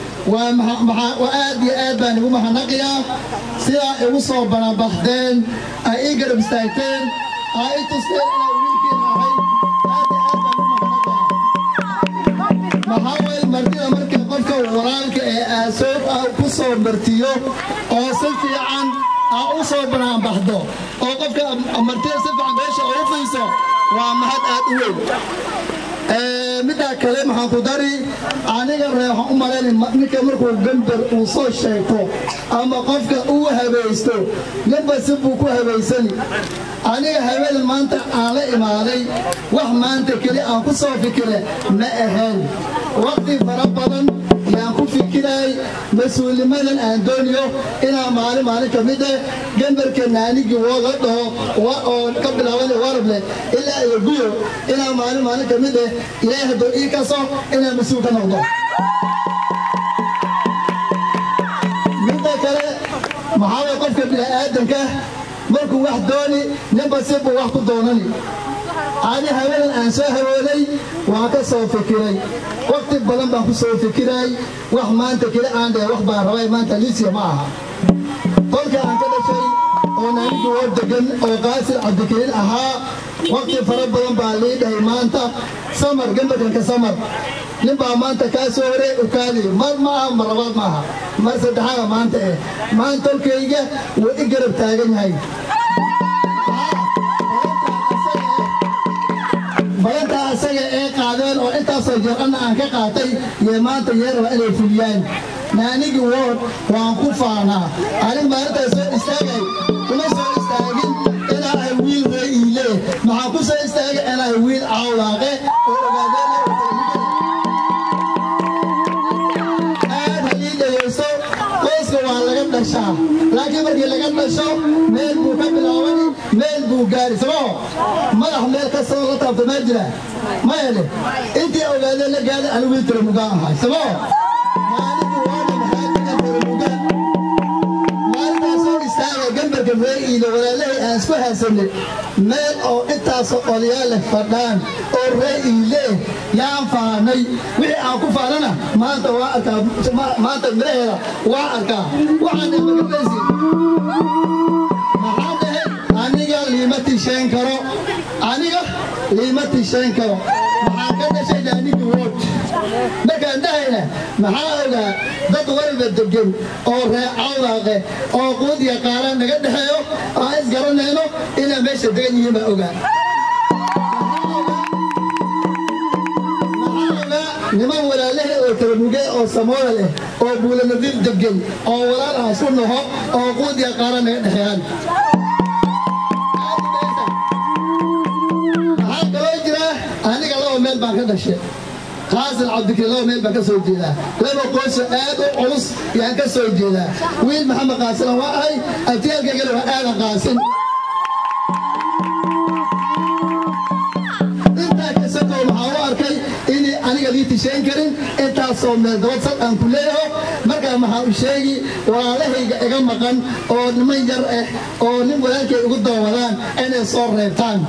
وآدي آدان ومحنقيا سيا يوصل بنا بحدين أي قرب استايتين أي تسير إلى ويلكين أهي محاول مرتين مركب قفك ورالك أسوق أو قصة مرتيو أو سلفي عن أو صوب بنا بحدو أو قفك مرتين سلفي عن بيش أو فيسو ومهد أدوين midda kale maxaan ku dari aniga reexo u maleyn ninka markuu gambar uu soo sheegto ama qofka uu habaysto ninba si buu ku habaysani aniga habeen maanta aan la imaaday wax maanta kale aan ku soo fikire ma ahayn waqti fara badan yaan ku fikiray mas'uulimadan aan doonayo inaan maalin maalin ka mid ah gambarka naanigi wada dhaho waa oo ka bilaaban warable ilaa iyo guyo inaan maalin maalin ka mid ah ilaahay hadduu ii kaso inaan mas-uul ka noqdo midda kale maxaa way qofka bini'aadanka markuu wax dooni ninba si buu wax ku doonani ani haweenan aan soo haweenay waan ka soo fikiray waqti badan baan ku soo fikiray wax maanta kale aan dhahay wax baan rabay maanta liisiya ma aha qolka aan ka dhashay oo naanigu oo degan oo qaasil cabdikariin ahaa waqti fara badan baa lii dhahay maanta samar gambarkanka samar nin baa maanta kaa soo horey u kaadi mar ma aha mar labaad ma aha mar saddexaada maanta eh maanta tolkayga wuu i garab taagan yahay balantaa asaga ee qaadeen oo intaasoo jeer-anna aan ka qaatay iyo maanta yeeraba inay fuliyaan naanigi wood waan ku faanaa anig maalintaas soo istaagay kuma soo istaagin inaa ay wiil ree'iile maxaa ku soo istaagay inay wiil cawlaaqe oo ogaadeen aad halii dhegaysto qoyska waa laga dhashaa laakiin markii laga dhasho meel buu ka bilaabani meel buu gaari saboo madax meel kastoo la taabto ma jira ma hele intii ogaadeen la gaada anigu wiil tiramugaan ahay saboo gambarka ree'iile walaalahay aan isku haysanay meel oo intaasoo odayaal leh fadhaan oo ree'iile yaan faanay wixii aan ku faanana maanta waa arkaa maanta miraheeda waa arkaa waxaan imagabaysi maxaa dhahay aniga liima tishayn karo aniga liima tishayn karo maxaan ka dhashay naanigi wood markaan dhahayna maxaa ogaa dad waliba degan oo ree cawlaaqe oo quud iyo qaaran naga dhexeeyo aan isgaranayno inaan meesha degan yihiin baa ogaa niman walaalahe oo talamuge oo samooda leh oo buula nadiif degan oo walaal ah isku naho oo quud iyo qaaran naga dhexeeyaan maxaa kaloo jira aniga laba meel baan ka dhashay qaasil cabdikariin laba meel baan ka soo jeedaa laba qoyso aad u culus yaan ka soo jeedaa wiil maxamed qaasilan waa ahay abtiyaalkaygana waa aadan qaasin intaa ka sokow maxaa u arkay inay aniga lii tishayn karin intaasoo meel dabad sad aan ku leeyaho markaa maxaa u sheegi walaalahayga iga maqan oo niman yar ah oo nin walaalkay ugu doowadaan inay soo reebtaan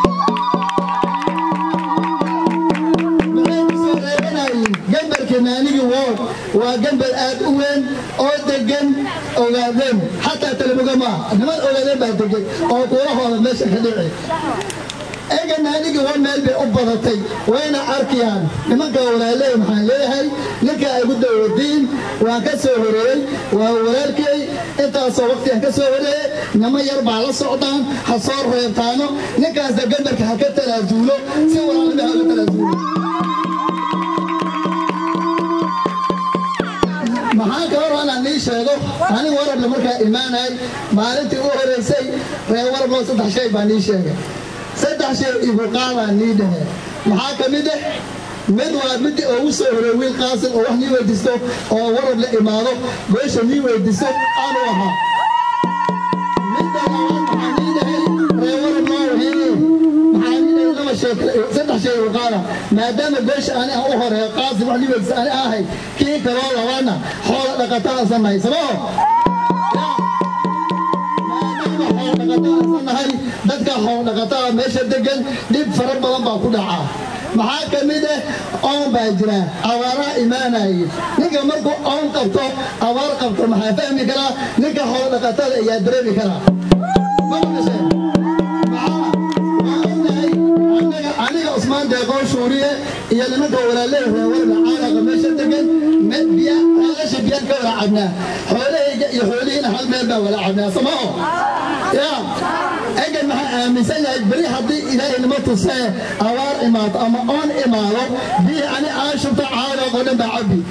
gambarka naanigi wood waa gambar aad u weyn oo degan ogaadeen xataa talamuga maaha niman ogaadeen baa degan oo kuulahooda meesha ka dhici ega naanigi waa meel bay u badatay wayna arkayaan nimanka walaaley maxaan leeyahay ninka ay gu dawadiin waan ka soo horeeyey waa walaalkay intaasoo waqti aan ka soo horeeyey niman yar baa la socdaan ha soo reebtaano ninkaasna gambarka ha ka talaasuulo si walaalnima ha uga talaasuulo maxaa kaloo anaan nii sheego anigu warable markaa imaanay maalintii u horeysay reer warablo saddex shay baa nii sheegay saddex shay igu qaadaan nii dhahe maxaa ka mid ah mid waa midii ugu soo horey wiil qaasin oo wax nii weydiisto oo warable imaado meesha nii weydiisto aanu ahaa midda labaad maxaa nii dhahay reer warablo maxaa dulqaada maadaama beesha ani aan u horeeyo qaasim wax libaysa ani ahay kii kaloo labaana xoola dhaqatada samahay saboo nahay dadka xoolo dhaqatada meesha degan dhib fara badan baa ku dhacaa maxaa ka mid ah oon baa jira abaaraa imaanaya ninka markuu oon qabto abaar qabto maxaa fahmi karaa ninka xoolo dhaqatada ayaa dareemi karaa aniga Usmaan Deeqow Shuuriye iyo nimanka walaalahayga warna caalaqa meesha degan biya ceelasha biyan ka wada cabnaa xoolahayga iyo xoolihiina hal meel baa wada cabnaa samao يا أجل مع مثلا بري حدي إلى المتصة أوار إمات أما أون إماله بي أنا أشوف تعالى قدام بعبي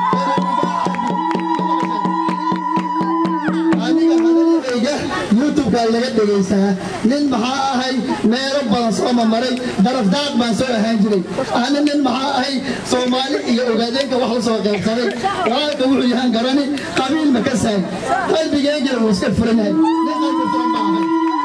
يوتيوب قال لك دقيسة نين محا هاي ميرو بانسو ممري درف داق بانسو هنجري أنا نين محا هاي صومالي يوغادين كوحل سوى قيبصري وعاك وحو يهان قراني قبيل مكسان قلبي ينجر وسكت فرنهي نقل بفرن معهي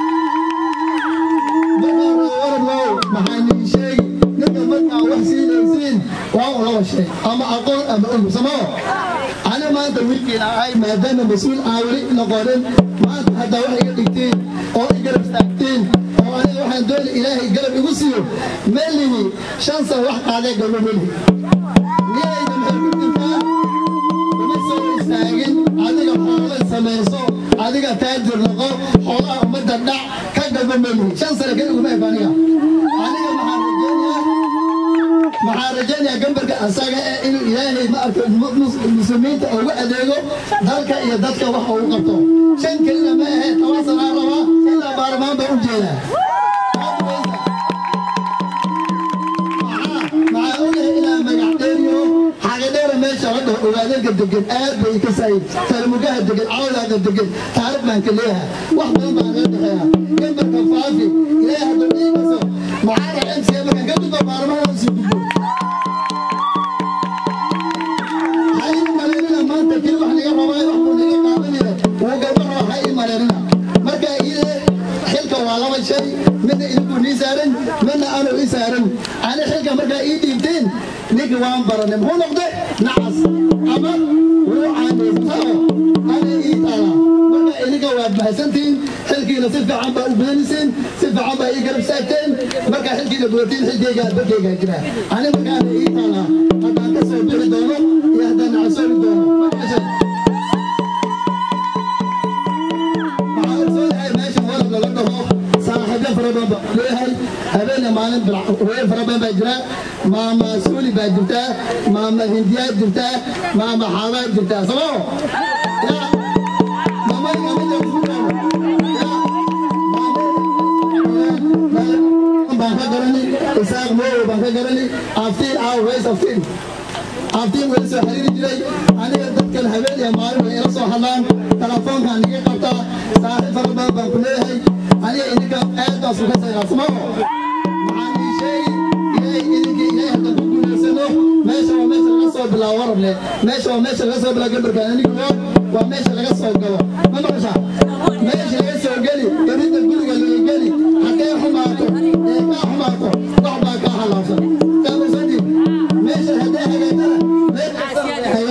بقى ورد لو محاني شيء نقل مدقع وحسين انسين واو لو شيء أما أقول أما أقول سماو أنا ما أنت ويكي لعاي ما دام مسؤول آولي نقولين ما أنت حتى وحي قلتين أو إقرب استاكتين أو أنا وحي دول إلهي إقرب يقصيو مليني شانسة وحق عليك قلو ملي ليه إذا محبت انتا ومسؤول استاقين عديك حوالي سميسو عديك تاجر لقو حوالي أمد الدع كقلب ملي شانسة لكي أقول مهبانيا عديك محارجينيا محارجينيا قنبرك أساقا إنو إلهي ما أكتب المسلمين أو أديقو ذلك إيا ذاتك وحا وقبتو شان كلنا ما هي تواصل على روا إلا بارمان بأوجينا مع أوله إلى مقعدينيو حاجة ديرا ماشا عنده أولادين قد دقل آد بي كسايد فالمقاهد دقل عولا قد دقل تعرف من كليها واحدة ما غير دخيها قنبرك فافي إليها دقل إيقاسو معارة أمسي أبقى قد دقل بارمان أمسي دقل كل واحد يقرأ ما يروح ولا يقابلنا وقبلنا هاي مالنا مركا إذا حلكة ولا ما شيء من يكون يسارن من أنا يسارن أنا حلكة مركا إيدي يمتين نجوان برنم هو نقطة نعس أمر وعاني ثاو أنا إيتالا مركا إليك واد بحسنتين حلكة نصف عم بأوبنسين صف عم بيقرب ساعتين مركا حلكة نقولتين حلكة جاد بكي جاد أنا مركا أنا إيتالا أنا كسر بردونه يهدى نعسر دونه فربنا لهاي هبنا معنا وين فربنا بجرا ما مسؤولي بجرتا ما مهنديات جرتا ما محاضر جرتا سمعوا يا ماما يا ماما يا ماما بانك قرني إسحاق مو بانك قرني أفتين أو ويس أفتين أفتين ويس حريري جري أنا قدرت الهبل يا مارو يا رسول الله تلفون كان يقطع صاحب فربنا بقولي أنا إنك أنت أصبحت أسمعه معاني شيء إلهي إنك إلهي هذا بقول سنو ماشى وماشى لقصة بلا ورب له ماشى وماشى لقصة بلا قبر كان لي جواب وماشى لقصة جوا ما ماشى ماشى لقصة جالي تريد تقول قالوا جالي حكى حماته إيه حماته ضعبك حلافة كانوا سدي ماشى هذا هذا